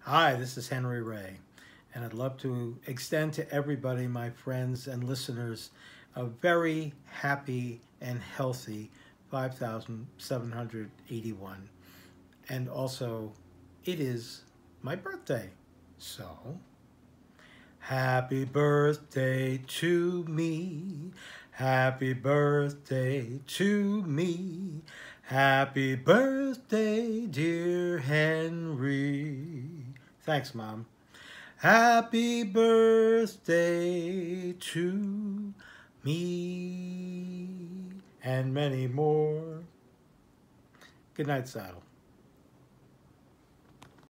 Hi, this is Henry Ray, and I'd love to extend to everybody, my friends and listeners, a very happy and healthy 5,781. And also, it is my birthday. So, happy birthday to me. Happy birthday to me. Happy birthday, dear Henry. Thanks, Mom. Happy birthday to me. And many more. Good night, Saddle.